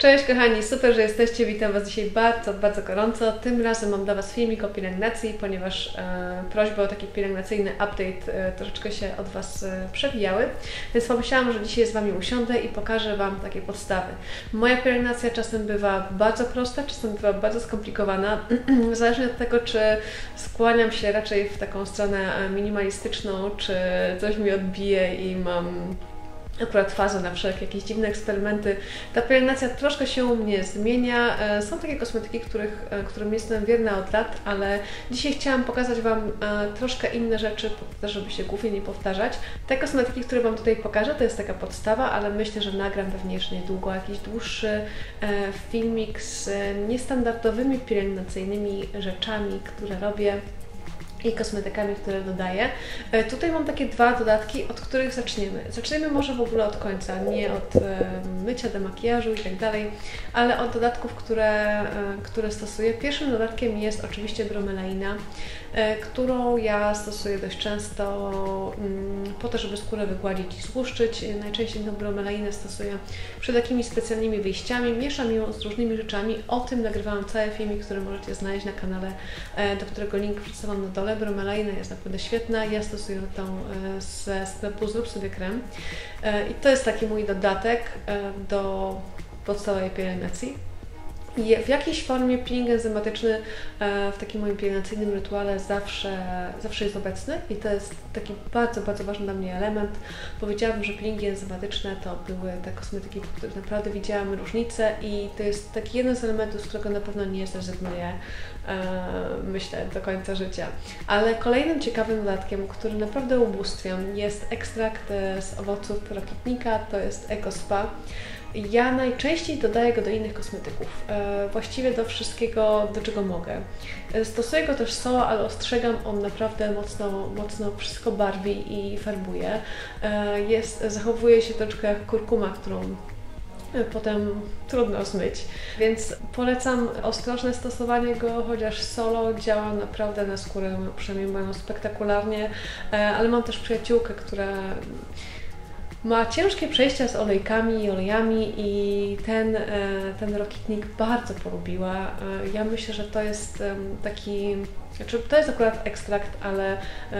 Cześć kochani, super, że jesteście. Witam Was dzisiaj bardzo, bardzo gorąco. Tym razem mam dla Was filmik o pielęgnacji, ponieważ prośby o taki pielęgnacyjny update troszeczkę się od Was przewijały. Więc pomyślałam, że dzisiaj z Wami usiądę i pokażę Wam takie podstawy. Moja pielęgnacja czasem bywa bardzo prosta, czasem bywa bardzo skomplikowana. Zależnie od tego, czy skłaniam się raczej w taką stronę minimalistyczną, czy coś mi odbije i mam akurat fazę na wszelkie jakieś dziwne eksperymenty. Ta pielęgnacja troszkę się u mnie zmienia. Są takie kosmetyki, którym jestem wierna od lat, ale dzisiaj chciałam pokazać Wam troszkę inne rzeczy, żeby się głównie nie powtarzać. Te kosmetyki, które Wam tutaj pokażę, to jest taka podstawa, ale myślę, że nagram pewnie jeszcze niedługo jakiś dłuższy filmik z niestandardowymi pielęgnacyjnymi rzeczami, które robię i kosmetykami, które dodaję. Tutaj mam takie dwa dodatki, od których zaczniemy. Zaczniemy może w ogóle od końca, nie od mycia, demakijażu i tak dalej, ale od dodatków, które stosuję. Pierwszym dodatkiem jest oczywiście bromelaina, którą ja stosuję dość często po to, żeby skórę wygładzić i złuszczyć. Najczęściej tę bromelainę stosuję przed takimi specjalnymi wyjściami. Mieszam ją z różnymi rzeczami. O tym nagrywałam cały filmik, który możecie znaleźć na kanale, do którego link wrzucam na dole. Bromelaina jest naprawdę świetna. Ja stosuję tą ze sklepu Zrób sobie krem. I to jest taki mój dodatek do podstawowej pielęgnacji. W jakiejś formie peeling enzymatyczny w takim moim pielęgnacyjnym rytuale zawsze jest obecny i to jest taki bardzo, bardzo ważny dla mnie element. Powiedziałabym, że peelingi enzymatyczne to były te kosmetyki, w których naprawdę widziałam różnicę i to jest taki jeden z elementów, z którego na pewno nie zrezygnuję, myślę, do końca życia. Ale kolejnym ciekawym dodatkiem, który naprawdę ubóstwiam, jest ekstrakt z owoców rokitnika, to jest EcoSpa. Ja najczęściej dodaję go do innych kosmetyków, właściwie do wszystkiego, do czego mogę. Stosuję go też solo, ale ostrzegam, on naprawdę mocno wszystko barwi i farbuje. Zachowuje się troszkę jak kurkuma, którą potem trudno zmyć, więc polecam ostrożne stosowanie go, chociaż solo działa naprawdę na skórę, przynajmniej moją spektakularnie, ale mam też przyjaciółkę, która ma ciężkie przejścia z olejkami i olejami i ten rokitnik bardzo polubiła. Ja myślę, że to jest taki, to jest akurat ekstrakt, ale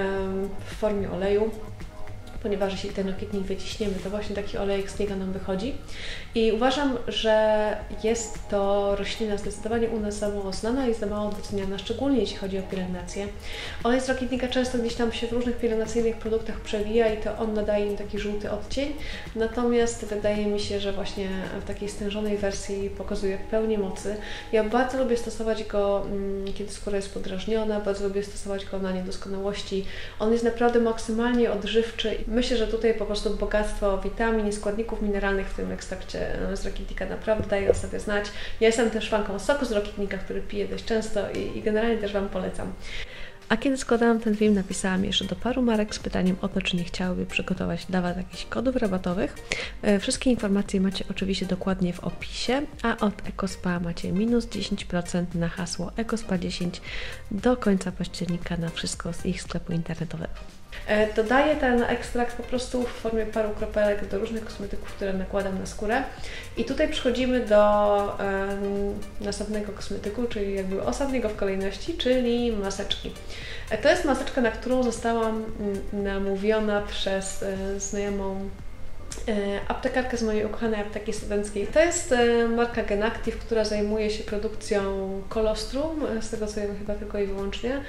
w formie oleju, ponieważ jeśli ten rokitnik wyciśniemy, to właśnie taki olejek z niego nam wychodzi. I uważam, że jest to roślina zdecydowanie u nas za mało znana i za mało doceniana, szczególnie jeśli chodzi o pielęgnację. Olej z rokitnika często gdzieś tam się w różnych pielęgnacyjnych produktach przewija i to on nadaje im taki żółty odcień. Natomiast wydaje mi się, że właśnie w takiej stężonej wersji pokazuje w pełni mocy. Ja bardzo lubię stosować go, kiedy skóra jest podrażniona, bardzo lubię stosować go na niedoskonałości. On jest naprawdę maksymalnie odżywczy. Myślę, że tutaj po prostu bogactwo witamin i składników mineralnych w tym ekstrakcie z rokitnika naprawdę daje o sobie znać. Ja jestem też fanką soku z rokitnika, który piję dość często i generalnie też Wam polecam. A kiedy składałam ten film, napisałam jeszcze do paru marek z pytaniem o to, czy nie chciałyby przygotować dla Was jakichś kodów rabatowych. Wszystkie informacje macie oczywiście dokładnie w opisie, a od EcoSpa macie minus 10% na hasło EcoSpa10 do końca października na wszystko z ich sklepu internetowego. Dodaję ten ekstrakt po prostu w formie paru kropelek do różnych kosmetyków, które nakładam na skórę. I tutaj przechodzimy do następnego kosmetyku, czyli jakby ostatniego w kolejności, czyli maseczki. To jest maseczka, na którą zostałam namówiona przez znajomą aptekarkę z mojej ukochanej apteki studenckiej. To jest marka Genactive, która zajmuje się produkcją kolostrum, z tego co wiem chyba tylko i wyłącznie,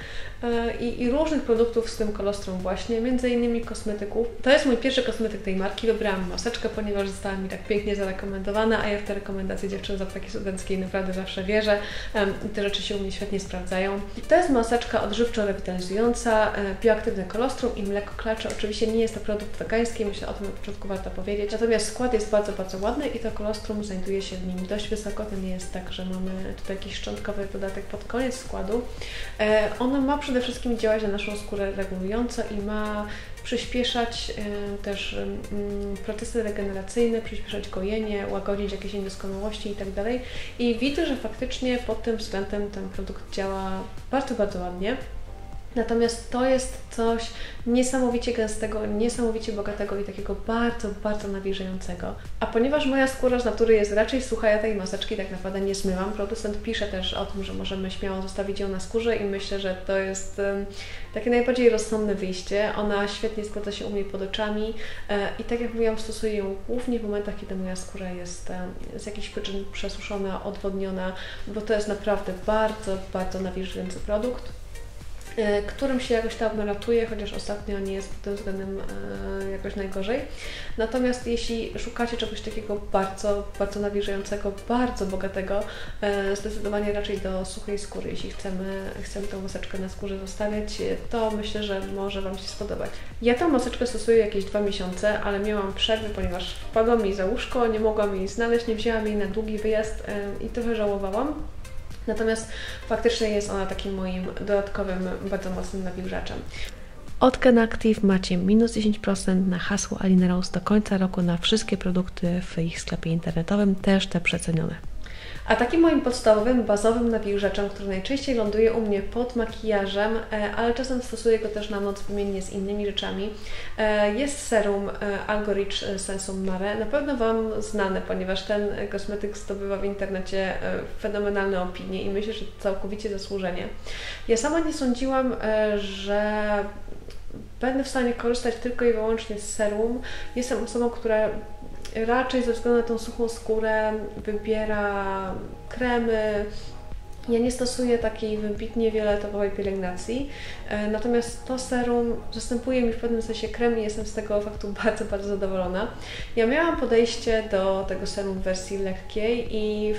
i różnych produktów z tym kolostrum właśnie, między innymi kosmetyków. To jest mój pierwszy kosmetyk tej marki. Wybrałam maseczkę, ponieważ została mi tak pięknie zarekomendowana, a ja w te rekomendacje dziewczyn z apteki studenckiej naprawdę zawsze wierzę i te rzeczy się u mnie świetnie sprawdzają. To jest maseczka odżywczo-rewitalizująca, bioaktywne kolostrum i mleko klacze. Oczywiście nie jest to produkt wegański, myślę, o tym na początku warto powiedzieć. Natomiast skład jest bardzo, bardzo ładny i to kolostrum znajduje się w nim dość wysoko. To nie jest tak, że mamy tutaj jakiś szczątkowy dodatek pod koniec składu. Ono ma przede wszystkim działać na naszą skórę regulująco i ma przyspieszać też procesy regeneracyjne, przyspieszać gojenie, łagodzić jakieś niedoskonałości itd. I widzę, że faktycznie pod tym względem ten produkt działa bardzo, bardzo ładnie. Natomiast to jest coś niesamowicie gęstego, niesamowicie bogatego i takiego bardzo, bardzo nawilżającego. A ponieważ moja skóra z natury jest raczej sucha, ja tej maseczki tak naprawdę nie zmywam. Producent pisze też o tym, że możemy śmiało zostawić ją na skórze i myślę, że to jest takie najbardziej rozsądne wyjście. Ona świetnie sprawdza się u mnie pod oczami i tak jak mówiłam, stosuję ją głównie w momentach, kiedy moja skóra jest z jakichś przyczyn przesuszona, odwodniona, bo to jest naprawdę bardzo, bardzo nawilżający produkt, którym się jakoś tam ratuje, chociaż ostatnio nie jest pod tym względem jakoś najgorzej. Natomiast jeśli szukacie czegoś takiego bardzo, bardzo nawilżającego, bardzo bogatego, zdecydowanie raczej do suchej skóry, jeśli chcemy tą maseczkę na skórze zostawiać, to myślę, że może Wam się spodobać. Ja tę maseczkę stosuję jakieś 2 miesiące, ale miałam przerwy, ponieważ wpadła mi za łóżko, nie mogłam jej znaleźć, nie wzięłam jej na długi wyjazd i trochę żałowałam. Natomiast faktycznie jest ona takim moim dodatkowym, bardzo mocnym nawilżaczem. Od Gen Active macie minus 10% na hasło Alina Rose do końca roku na wszystkie produkty w ich sklepie internetowym, też te przecenione. A takim moim podstawowym, bazowym nawilżaczem, który najczęściej ląduje u mnie pod makijażem, ale czasem stosuję go też na noc wymiennie z innymi rzeczami, jest serum Algo Rich Sensum Mare. Na pewno Wam znane, ponieważ ten kosmetyk zdobywa w internecie fenomenalne opinie i myślę, że całkowicie zasłużenie. Ja sama nie sądziłam, że będę w stanie korzystać tylko i wyłącznie z serum. Jestem osobą, która raczej ze względu na tą suchą skórę wybiera kremy. Ja nie stosuję takiej wybitnie wieletowej pielęgnacji, natomiast to serum zastępuje mi w pewnym sensie krem i jestem z tego faktu bardzo, bardzo zadowolona. Ja miałam podejście do tego serum w wersji lekkiej i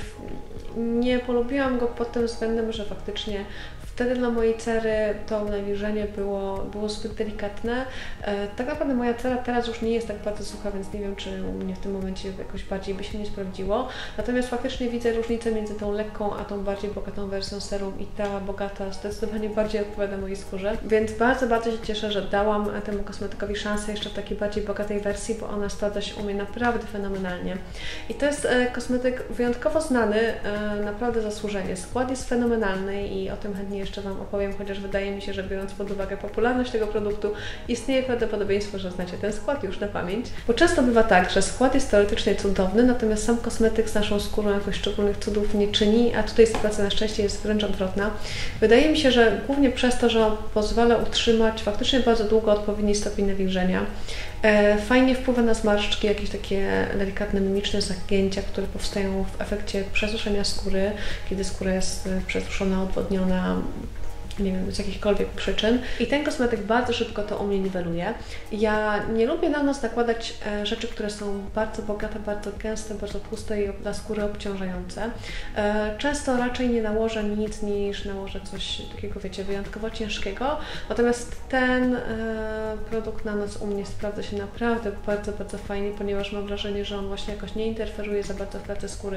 nie polubiłam go pod tym względem, że faktycznie wtedy dla mojej cery to nawilżenie było zbyt delikatne. Tak naprawdę moja cera teraz już nie jest tak bardzo sucha, więc nie wiem, czy u mnie w tym momencie jakoś bardziej by się nie sprawdziło. Natomiast faktycznie widzę różnicę między tą lekką, a tą bardziej bogatą wersją serum i ta bogata zdecydowanie bardziej odpowiada mojej skórze. Więc bardzo, bardzo się cieszę, że dałam temu kosmetykowi szansę jeszcze w takiej bardziej bogatej wersji, bo ona sprawdza się u mnie naprawdę fenomenalnie. I to jest kosmetyk wyjątkowo znany, naprawdę zasłużenie. Skład jest fenomenalny i o tym chętnie jeszcze Wam opowiem, chociaż wydaje mi się, że biorąc pod uwagę popularność tego produktu, istnieje prawdopodobieństwo, że znacie ten skład już na pamięć. Bo często bywa tak, że skład jest teoretycznie cudowny, natomiast sam kosmetyk z naszą skórą jakoś szczególnych cudów nie czyni, a tutaj sytuacja na szczęście jest wręcz odwrotna. Wydaje mi się, że głównie przez to, że on pozwala utrzymać faktycznie bardzo długo odpowiedni stopień nawilżenia. Fajnie wpływa na zmarszczki, jakieś takie delikatne mimiczne zagięcia, które powstają w efekcie przesuszenia skóry, kiedy skóra jest przesuszona, odwodniona, nie wiem, z jakichkolwiek przyczyn. I ten kosmetyk bardzo szybko to u mnie niweluje. Ja nie lubię na nos nakładać rzeczy, które są bardzo bogate, bardzo gęste, bardzo tłuste i dla skóry obciążające. Często raczej nie nałożę nic, niż nałożę coś takiego, wiecie, wyjątkowo ciężkiego. Natomiast ten produkt na nos u mnie sprawdza się naprawdę bardzo, bardzo fajnie, ponieważ mam wrażenie, że on właśnie jakoś nie interferuje za bardzo w pracę skóry,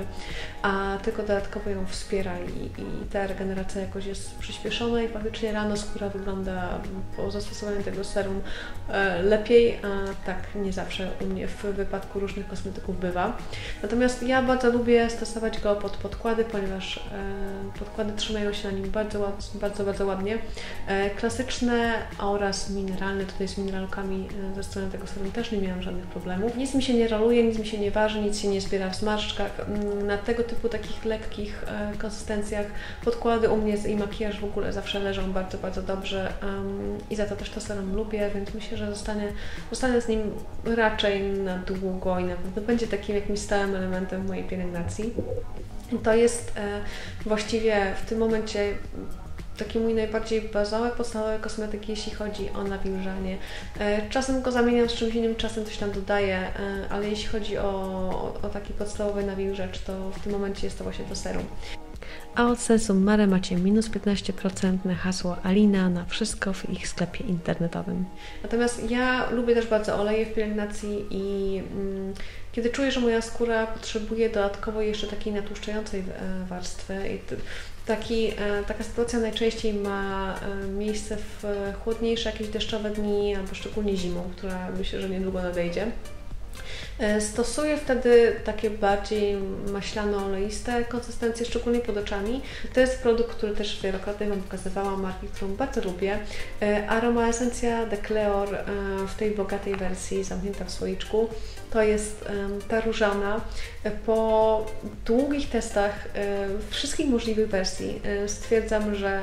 a tylko dodatkowo ją wspiera i ta regeneracja jakoś jest przyspieszona i faktycznie rano skóra wygląda po zastosowaniu tego serum lepiej, a tak nie zawsze u mnie w wypadku różnych kosmetyków bywa. Natomiast ja bardzo lubię stosować go pod podkłady, ponieważ podkłady trzymają się na nim bardzo ładnie. Klasyczne oraz mineralne, tutaj z mineralkami ze strony tego serum też nie miałam żadnych problemów. Nic mi się nie roluje, nic mi się nie waży, nic się nie zbiera w zmarszczkach. Na tego typu takich lekkich konsystencjach podkłady u mnie i makijaż w ogóle zawsze leżą bardzo, bardzo dobrze i za to też to serum lubię, więc myślę, że zostanę z nim raczej na długo i na pewno będzie takim jakimś stałym elementem mojej pielęgnacji. To jest właściwie w tym momencie taki mój najbardziej bazowy, podstawowy kosmetyk, jeśli chodzi o nawilżanie. Czasem go zamieniam z czymś innym, czasem coś tam dodaję, ale jeśli chodzi o taki podstawowy nawilżacz, to w tym momencie jest to właśnie to serum. A od Sensum Mare macie minus 15% na hasło Alina na wszystko w ich sklepie internetowym. Natomiast ja lubię też bardzo oleje w pielęgnacji i kiedy czuję, że moja skóra potrzebuje dodatkowo jeszcze takiej natłuszczającej warstwy i taka sytuacja najczęściej ma miejsce w chłodniejsze, jakieś deszczowe dni albo szczególnie zimą, która myślę, że niedługo nadejdzie. Stosuję wtedy takie bardziej maślano-oleiste konsystencje, szczególnie pod oczami. To jest produkt, który też wielokrotnie Wam pokazywałam, marki, którą bardzo lubię. Aroma Esencja de Cleor w tej bogatej wersji, zamknięta w słoiczku. To jest ta różana. Po długich testach wszystkich możliwych wersji stwierdzam, że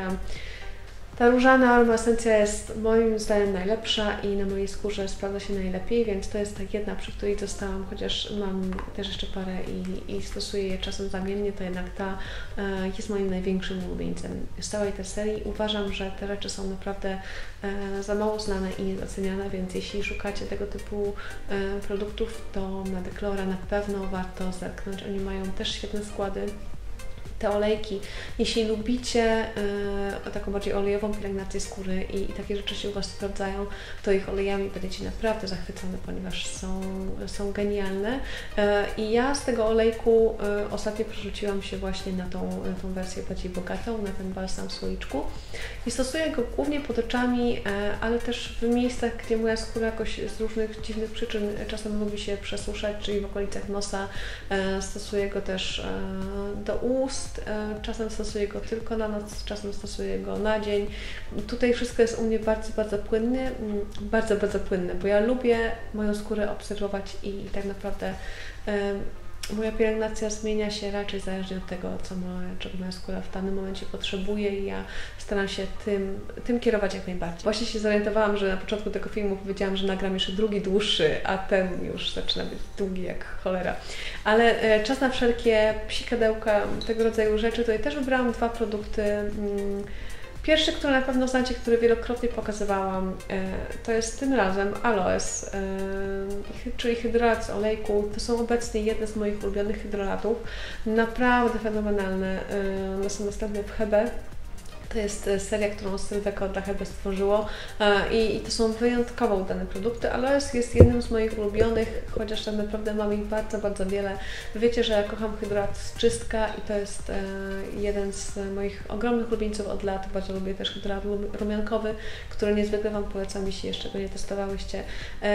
ta różana Aroma Esencja jest moim zdaniem najlepsza i na mojej skórze sprawdza się najlepiej, więc to jest ta jedna, przy której zostałam, chociaż mam też jeszcze parę i stosuję je czasem zamiennie, to jednak ta jest moim największym ulubieńcem z całej tej serii. Uważam, że te rzeczy są naprawdę za mało znane i niedoceniane, więc jeśli szukacie tego typu produktów, to na Declora na pewno warto zerknąć. Oni mają też świetne składy. Te olejki, jeśli lubicie taką bardziej olejową pielęgnację skóry i takie rzeczy się u Was sprawdzają, to ich olejami będziecie naprawdę zachwycone, ponieważ są genialne. I ja z tego olejku ostatnio przerzuciłam się właśnie na tą wersję bardziej bogatą, na ten balsam w słoiczku i stosuję go głównie pod oczami, ale też w miejscach, gdzie moja skóra jakoś z różnych dziwnych przyczyn czasem lubi się przesuszać, czyli w okolicach nosa. Stosuję go też do ust. Czasem stosuję go tylko na noc, czasem stosuję go na dzień. Tutaj wszystko jest u mnie bardzo płynne, bardzo płynne, bo ja lubię moją skórę obserwować i tak naprawdę moja pielęgnacja zmienia się raczej zależnie od tego, czego moja skóra w danym momencie potrzebuje i ja staram się tym kierować jak najbardziej. Właśnie się zorientowałam, że na początku tego filmu powiedziałam, że nagram jeszcze drugi dłuższy, a ten już zaczyna być długi jak cholera. Ale czas na wszelkie psikadełka, tego rodzaju rzeczy. Tutaj też wybrałam dwa produkty. Pierwszy, który na pewno znacie, który wielokrotnie pokazywałam, to jest tym razem Aloes, czyli hydrolat z olejku. To są obecnie jedne z moich ulubionych hydrolatów. Naprawdę fenomenalne. One są dostępne w Hebe. To jest seria, którą Sylweko dla Hebe stworzyło i to są wyjątkowo udane produkty. Aloes jest jednym z moich ulubionych, chociaż tak naprawdę mam ich bardzo wiele. Wiecie, że ja kocham hydrolat z czystka i to jest jeden z moich ogromnych ulubieńców od lat. Bardzo lubię też hydrolat rumiankowy, który niezwykle Wam polecam, jeśli jeszcze go nie testowałyście.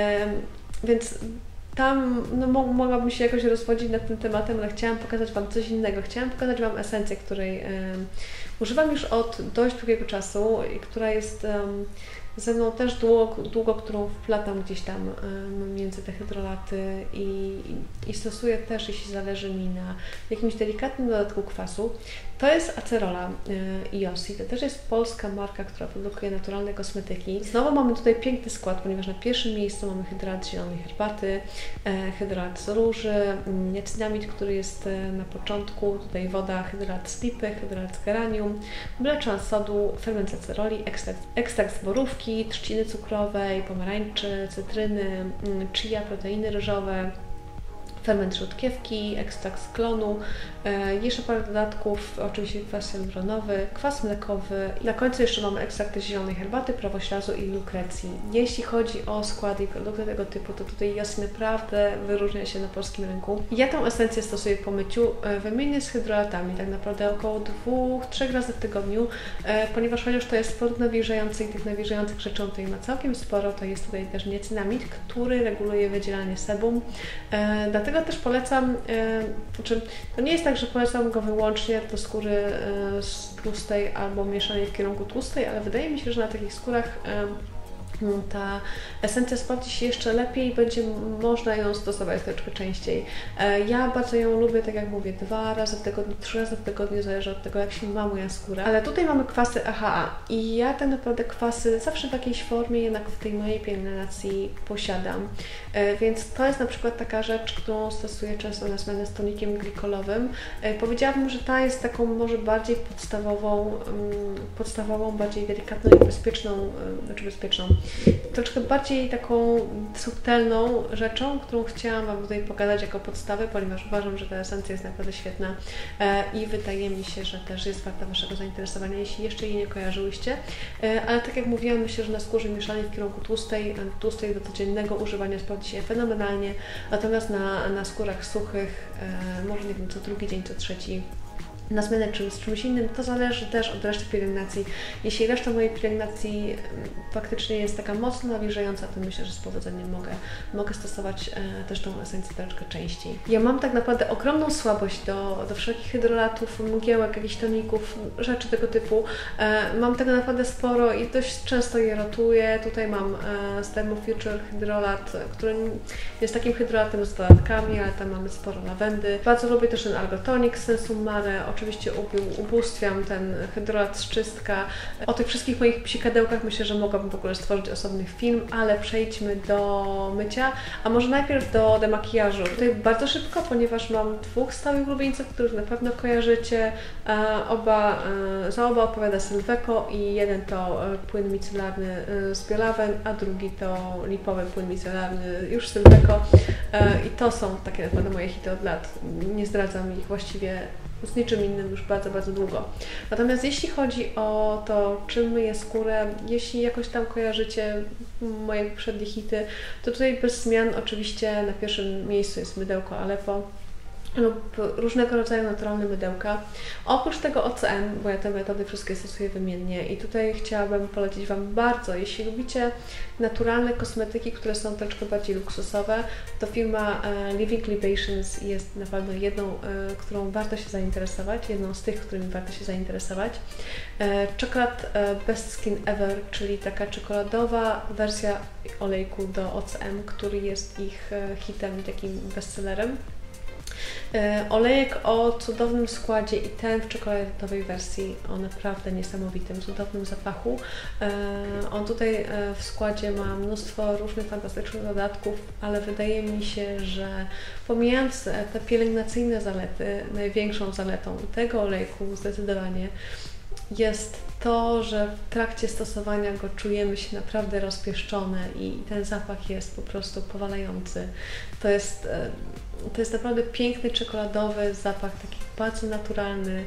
Więc tam mogłabym się jakoś rozwodzić nad tym tematem, ale chciałam pokazać Wam coś innego. Chciałam pokazać Wam esencję, której używam już od dość długiego czasu i która jest ze mną też długo, którą wplatam gdzieś tam między te hydrolaty i stosuję też, jeśli zależy mi na jakimś delikatnym dodatku kwasu. To jest Acerola Iosi. To też jest polska marka, która produkuje naturalne kosmetyki. Znowu mamy tutaj piękny skład, ponieważ na pierwszym miejscu mamy hydrolat z zielonej herbaty, hydrolat z róży, niacinamid, który jest na początku, tutaj woda, hydrolat z lipy, hydrolat z geranium, mleczna sodu, ferment z aceroli, ekstrakt z borówki, trzciny cukrowej, pomarańczy, cytryny, chia, proteiny ryżowe, ferment rzodkiewki, ekstrakt z klonu, jeszcze parę dodatków, oczywiście kwas hialuronowy, kwas mlekowy i na końcu jeszcze mamy ekstrakty z zielonej herbaty, prawoślazu i lukrecji. Jeśli chodzi o składy i produkty tego typu, to tutaj Iosi naprawdę wyróżnia się na polskim rynku. Ja tę esencję stosuję po myciu, wymiennie z hydrolatami, tak naprawdę około 2-3 razy w tygodniu, ponieważ chociaż to jest produkt nawilżający i tych nawilżających rzeczy tutaj ma całkiem sporo, to jest tutaj też niacinamid, który reguluje wydzielanie sebum. Dlatego też polecam, to nie jest tak, że polecam go wyłącznie do skóry tłustej albo mieszanej w kierunku tłustej, ale wydaje mi się, że na takich skórach ta esencja sprawdzi się jeszcze lepiej i będzie można ją stosować troszeczkę częściej. Ja bardzo ją lubię, tak jak mówię, 2 razy w tygodniu, 3 razy w tygodniu, zależy od tego, jak się ma moja skóra. Ale tutaj mamy kwasy AHA i ja tak naprawdę kwasy zawsze w jakiejś formie jednak w tej mojej pielęgnacji posiadam. Więc to jest na przykład taka rzecz, którą stosuję często na zmianę z tonikiem glikolowym. Powiedziałabym, że ta jest taką może bardziej podstawową, bardziej delikatną i bezpieczną. Troszkę bardziej taką subtelną rzeczą, którą chciałam Wam tutaj pokazać jako podstawę, ponieważ uważam, że ta esencja jest naprawdę świetna i wydaje mi się, że też jest warta Waszego zainteresowania, jeśli jeszcze jej nie kojarzyłyście. Ale tak jak mówiłam, myślę, że na skórze mieszanej w kierunku tłustej do codziennego używania sprawdzi się fenomenalnie, natomiast na skórach suchych, może nie wiem, co drugi dzień, co trzeci, na zmianę z czymś innym, to zależy też od reszty pielęgnacji. Jeśli reszta mojej pielęgnacji faktycznie jest taka mocno nawilżająca, to myślę, że z powodzeniem mogę stosować też tą esencję troszeczkę częściej. Ja mam tak naprawdę ogromną słabość do wszelkich hydrolatów, mgiełek, jakichś toników, rzeczy tego typu. Mam tego naprawdę sporo i dość często je rotuję. Tutaj mam z Thermofuture hydrolat, który jest takim hydrolatem z dodatkami, ale tam mamy sporo lawendy. Bardzo lubię też ten Algotonic z Sensum Mare. Oczywiście ubóstwiam ten hydrolat z czystka. O tych wszystkich moich psikadełkach myślę, że mogłabym w ogóle stworzyć osobny film, ale przejdźmy do mycia, a może najpierw do demakijażu. Tutaj bardzo szybko, ponieważ mam dwóch stałych ulubieńców, których na pewno kojarzycie. Za oba odpowiada Sylveco i jeden to płyn micelarny z Biolaven, a drugi to lipowy płyn micelarny już Sylveco. I to są takie naprawdę moje hity od lat. Nie zdradzam ich właściwie z niczym innym już bardzo, bardzo długo. Natomiast jeśli chodzi o to, czym myję skórę, jeśli jakoś tam kojarzycie moje poprzednie hity, to tutaj bez zmian oczywiście na pierwszym miejscu jest mydełko Aleppo lub różnego rodzaju naturalne mydełka. Oprócz tego OCM, bo ja te metody wszystkie stosuję wymiennie i tutaj chciałabym polecić Wam bardzo, jeśli lubicie naturalne kosmetyki, które są troszkę bardziej luksusowe, to firma Living Libations jest na pewno jedną, którą warto się zainteresować, jedną z tych, którymi warto się zainteresować. Czokolad Best Skin Ever, czyli taka czekoladowa wersja olejku do OCM, który jest ich hitem, takim bestsellerem. Olejek o cudownym składzie i ten w czekoladowej wersji o naprawdę niesamowitym, cudownym zapachu. On tutaj w składzie ma mnóstwo różnych fantastycznych dodatków, ale wydaje mi się, że pomijając te pielęgnacyjne zalety, największą zaletą tego olejku zdecydowanie jest to, że w trakcie stosowania go czujemy się naprawdę rozpieszczone i ten zapach jest po prostu powalający. To jest naprawdę piękny, czekoladowy zapach, taki bardzo naturalny.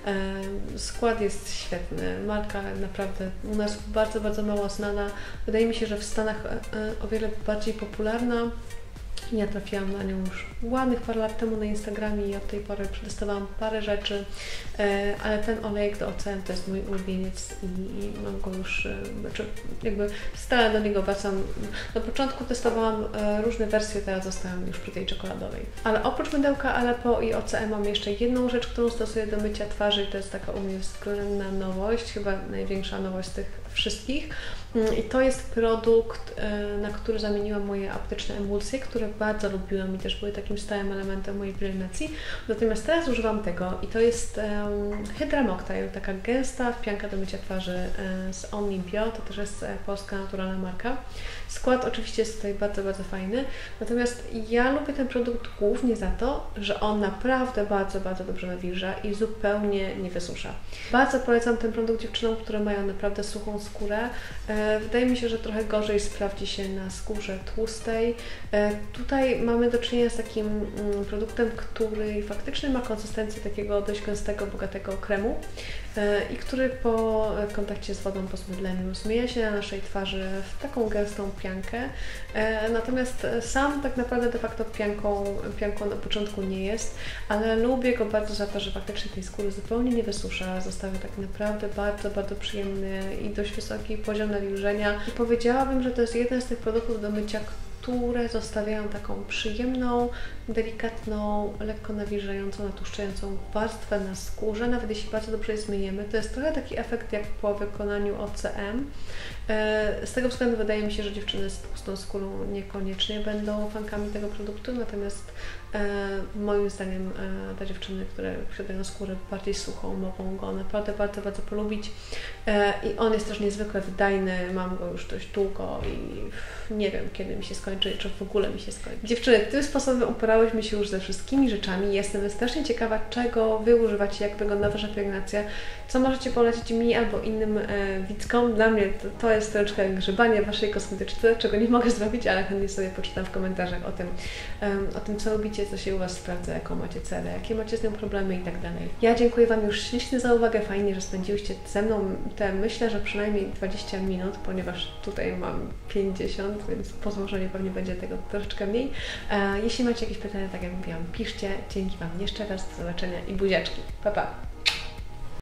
Skład jest świetny. Marka naprawdę u nas bardzo, bardzo mało znana. Wydaje mi się, że w Stanach o wiele bardziej popularna. Ja trafiłam na nią już ładnych parę lat temu na Instagramie i od tej pory przetestowałam parę rzeczy, ale ten olejek do OCM to jest mój ulubieniec i mam go już, znaczy jakby stale do niego wracam. Na początku testowałam różne wersje, teraz zostałam już przy tej czekoladowej. Ale oprócz mydełka Aleppo i OCM mam jeszcze jedną rzecz, którą stosuję do mycia twarzy i to jest taka u mnie względna nowość, chyba największa nowość z tych wszystkich. I to jest produkt, na który zamieniłam moje apteczne emulsje, które bardzo lubiłam i też były takim stałym elementem mojej pielęgnacji. Natomiast teraz używam tego i to jest Hydra Mocktail, taka gęsta pianka do mycia twarzy z Olympio, to też jest polska naturalna marka. Skład oczywiście jest tutaj bardzo, bardzo fajny, natomiast ja lubię ten produkt głównie za to, że on naprawdę bardzo, bardzo dobrze nawilża i zupełnie nie wysusza. Bardzo polecam ten produkt dziewczynom, które mają naprawdę suchą skórę. Wydaje mi się, że trochę gorzej sprawdzi się na skórze tłustej. Tutaj mamy do czynienia z takim produktem, który faktycznie ma konsystencję takiego dość gęstego, bogatego kremu i który po kontakcie z wodą, po zmydleniu zmyja się na naszej twarzy w taką gęstą piankę. Natomiast sam tak naprawdę de facto pianką na początku nie jest, ale lubię go bardzo za to, że faktycznie tej skóry zupełnie nie wysusza. Zostawia tak naprawdę bardzo, bardzo przyjemny i dość wysoki poziom nawilżenia. I powiedziałabym, że to jest jeden z tych produktów do mycia, które zostawiają taką przyjemną, delikatną, lekko nawilżającą, natłuszczającą warstwę na skórze, nawet jeśli bardzo dobrze je zmyjemy. To jest trochę taki efekt jak po wykonaniu OCM. Z tego względu wydaje mi się, że dziewczyny z tłustą skórą niekoniecznie będą fankami tego produktu, natomiast moim zdaniem te dziewczyny, które posiadają skórę bardziej suchą, mogą go naprawdę bardzo, bardzo polubić. I on jest też niezwykle wydajny, mam go już dość długo i nie wiem, kiedy mi się skończy, czy w ogóle mi się skończy. Dziewczyny, tym sposobem uporałyśmy się już ze wszystkimi rzeczami. Jestem strasznie ciekawa, czego Wy używacie, jak wygląda Wasza pielęgnacja, co możecie polecić mi albo innym widzkom. Dla mnie to jest troszeczkę grzebanie w Waszej kosmetyczce, czego nie mogę zrobić, ale chętnie sobie poczytam w komentarzach o tym, co lubicie, co się u Was sprawdza, jaką macie celę, jakie macie z nią problemy i tak dalej. Ja dziękuję Wam już ślicznie za uwagę, fajnie, że spędziłyście ze mną myślę, że przynajmniej 20 minut, ponieważ tutaj mam 50, więc po złożeniu pewnie będzie tego troszeczkę mniej. Jeśli macie jakieś pytania, tak jak mówiłam, piszcie. Dzięki Wam jeszcze raz, do zobaczenia i buziaczki. Pa, pa!